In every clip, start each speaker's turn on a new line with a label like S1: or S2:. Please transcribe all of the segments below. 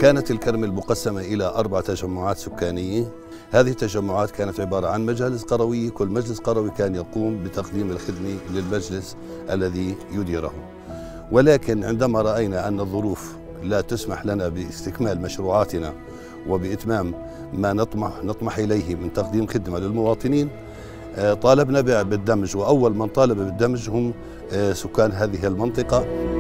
S1: كانت الكرمل مقسمة إلى 4 تجمعات سكانية. هذه التجمعات كانت عبارة عن مجالس قروية، كل مجلس قروي كان يقوم بتقديم الخدمة للمجلس الذي يديره. ولكن عندما رأينا أن الظروف لا تسمح لنا باستكمال مشروعاتنا وبإتمام ما نطمح إليه من تقديم خدمة للمواطنين، طالبنا بالدمج، وأول من طالب بالدمج هم سكان هذه المنطقة.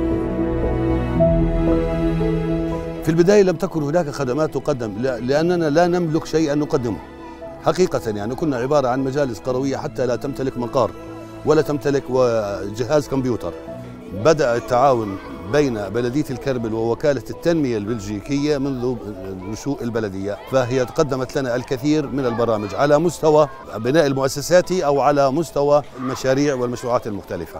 S1: في البداية لم تكن هناك خدمات تقدم لأننا لا نملك شيئا نقدمه حقيقة. يعني كنا عبارة عن مجالس قروية حتى لا تمتلك مقر ولا تمتلك جهاز كمبيوتر. بدأ التعاون بين بلدية الكرمل ووكالة التنمية البلجيكية منذ نشوء البلدية، فهي قدمت لنا الكثير من البرامج على مستوى بناء المؤسسات أو على مستوى المشاريع والمشروعات المختلفة.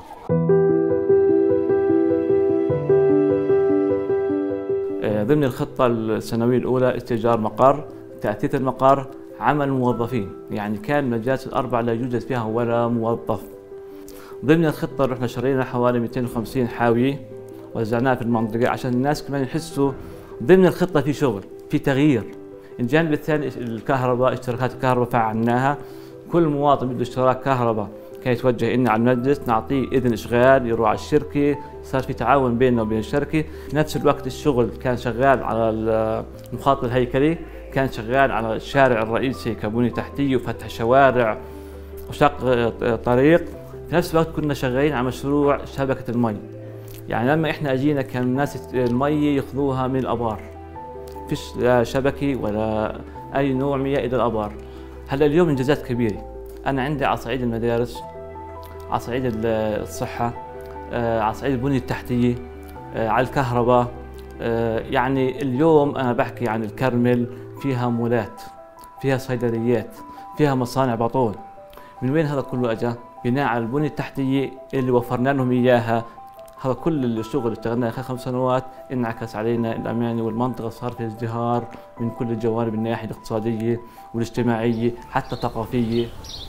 S2: ضمن الخطة السنوية الأولى استئجار مقر، تأثيث المقر، عمل موظفين، يعني كان مجالس ال4 لا يوجد فيها ولا موظف. ضمن الخطة رحنا شرينا حوالي 250 حاوية وزعناها في المنطقة عشان الناس كمان يحسوا ضمن الخطة في شغل، في تغيير. الجانب الثاني الكهرباء، اشتراكات الكهرباء فعلناها. كل مواطن بده اشتراك كهرباء كان يتوجه إلنا على المجلس، نعطيه إذن إشغال يروح على الشركة، صار في تعاون بيننا وبين الشركة. في نفس الوقت الشغل كان شغال على المخطط الهيكلي، كان شغال على الشارع الرئيسي كبنية تحتية وفتح شوارع وشق طريق. في نفس الوقت كنا شغالين على مشروع شبكة المي. يعني لما احنا اجينا كان الناس المي ياخذوها من الابار، فيش لا شبكة ولا اي نوع مياه الى الابار. هلا اليوم انجازات كبيرة. انا عندي على صعيد المدارس، على صعيد الصحة، على صعيد البنية التحتية، على الكهرباء. يعني اليوم أنا بحكي عن الكرمل فيها مولات، فيها صيدليات، فيها مصانع بطون. من وين هذا كله أجا؟ بناء على البنية التحتية اللي وفرنا لهم إياها. هذا كل الشغل اللي اشتغلناه خلال 5 سنوات انعكس علينا الأماني، والمنطقة صار فيها ازدهار من كل الجوانب، الناحية الاقتصادية والاجتماعية حتى الثقافية.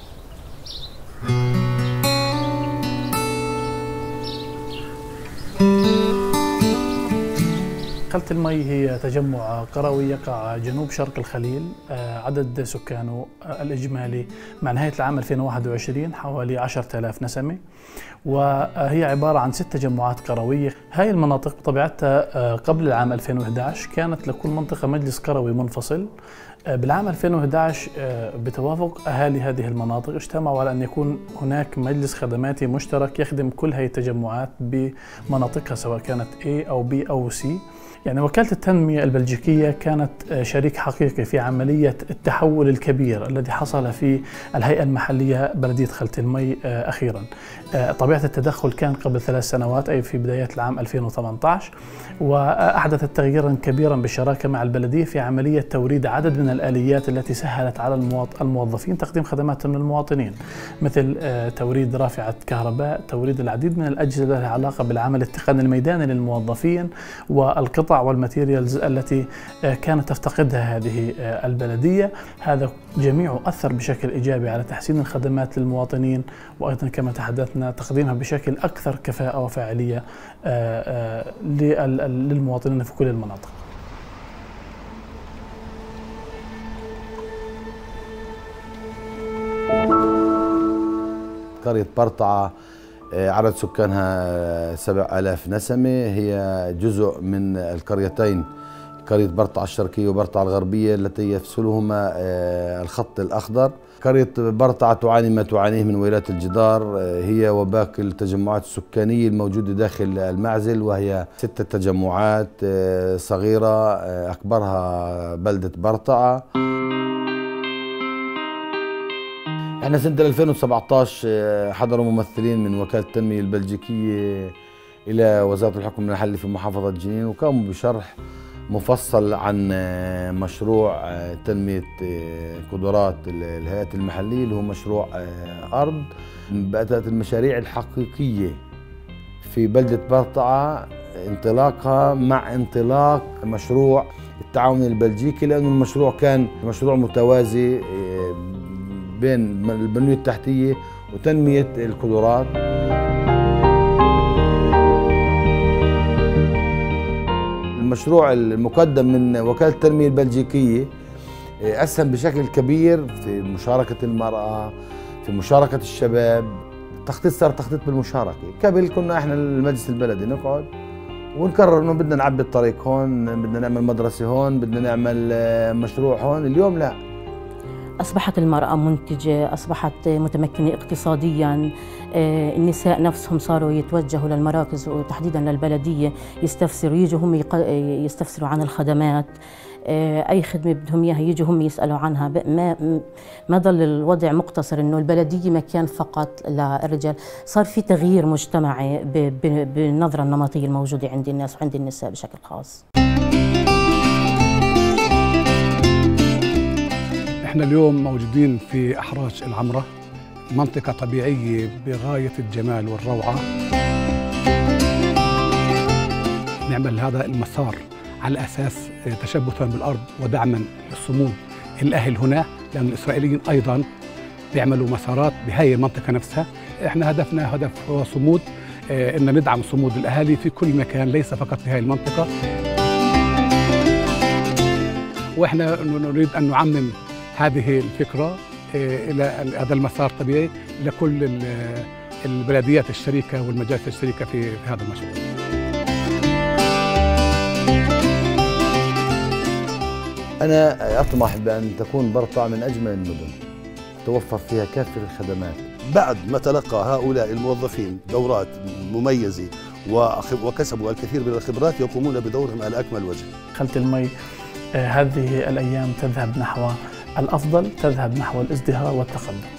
S3: خلة المي هي تجمع قروي يقع جنوب شرق الخليل. عدد سكانه الإجمالي مع نهاية العام 2021 حوالي 10,000 نسمة، وهي عبارة عن 6 تجمعات قروية. هاي المناطق بطبيعتها قبل العام 2011 كانت لكل منطقة مجلس قروي منفصل. بالعام 2011 بتوافق أهالي هذه المناطق اجتمعوا على أن يكون هناك مجلس خدماتي مشترك يخدم كل هذه التجمعات بمناطقها سواء كانت A أو B أو C. يعني وكالة التنمية البلجيكية كانت شريك حقيقي في عملية التحول الكبير الذي حصل في الهيئة المحلية بلدية خلة المي أخيرا. طبيعة التدخل كان قبل 3 سنوات أي في بداية العام 2018، وأحدثت تغييرا كبيرا بالشراكة مع البلدية في عملية توريد عدد من الآليات التي سهلت على الموظفين تقديم خدماتهم للمواطنين، مثل توريد رافعة كهرباء، توريد العديد من الأجهزة لها علاقة بالعمل التقني الميداني للموظفين، والقطع والماتيريالز التي كانت تفتقدها هذه البلدية. هذا جميعه أثر بشكل إيجابي على تحسين الخدمات للمواطنين، وأيضا كما تحدثنا تقديمها بشكل أكثر كفاءة وفاعلية للمواطنين في كل المناطق.
S4: قرية برطعة عدد سكانها 7,000 نسمة، هي جزء من القريتين قرية برطعة الشرقية وبرطعة الغربية التي يفصلهما الخط الأخضر. قرية برطعة تعاني ما تعانيه من ويلات الجدار هي وباقي التجمعات السكانية الموجودة داخل المعزل، وهي 6 تجمعات صغيرة أكبرها بلدة برطعة. احنا سنة 2017 حضروا ممثلين من وكالة التنمية البلجيكية إلى وزارة الحكم المحلي في محافظة جنين، وقاموا بشرح مفصل عن مشروع تنمية قدرات الهيئات المحلية اللي هو مشروع أرض. بدأت المشاريع الحقيقية في بلدة برطعة انطلاقها مع انطلاق مشروع التعاون البلجيكي، لأنه المشروع كان مشروع متوازي بين البنية التحتية وتنمية القدرات. المشروع المقدم من وكالة التنمية البلجيكية أسهم بشكل كبير في مشاركة المرأة، في مشاركة الشباب. التخطيط صار تخطيط بالمشاركة. قبل كنا احنا المجلس البلدي نقعد ونقرر انه بدنا نعبي الطريق هون، بدنا نعمل مدرسة هون، بدنا نعمل مشروع هون. اليوم لا،
S5: أصبحت المرأة منتجة، أصبحت متمكنة اقتصادياً. النساء نفسهم صاروا يتوجهوا للمراكز وتحديداً للبلدية يستفسروا، يجوا هم يستفسروا عن الخدمات. أي خدمة بدهم إياها يجوا هم يسألوا عنها. ما ضل الوضع مقتصر إنه البلدية مكان فقط للرجال. صار في تغيير مجتمعي بالنظرة النمطية الموجودة عند الناس وعند النساء بشكل خاص.
S6: احنا اليوم موجودين في أحراج العمرة، منطقة طبيعية بغاية الجمال والروعة. نعمل هذا المسار على أساس تشبثا بالأرض ودعما للصمود الأهل هنا، لأن الإسرائيليين أيضا بيعملوا مسارات بهاي المنطقة نفسها. احنا هدفنا هدف هو صمود، إن ندعم صمود الأهالي في كل مكان، ليس فقط في هاي المنطقة. واحنا نريد أن نعمم هذه الفكرة إلى هذا المسار الطبيعي لكل البلديات الشريكة والمجالس الشريكة في هذا المشروع.
S4: أنا أطمح بأن تكون برطع من أجمل المدن توفر فيها كافة الخدمات.
S1: بعد ما تلقى هؤلاء الموظفين دورات مميزة وكسبوا الكثير من الخبرات، يقومون بدورهم على أكمل وجه.
S3: خلة المي هذه الأيام تذهب نحو الأفضل، تذهب نحو الازدهار والتقدم.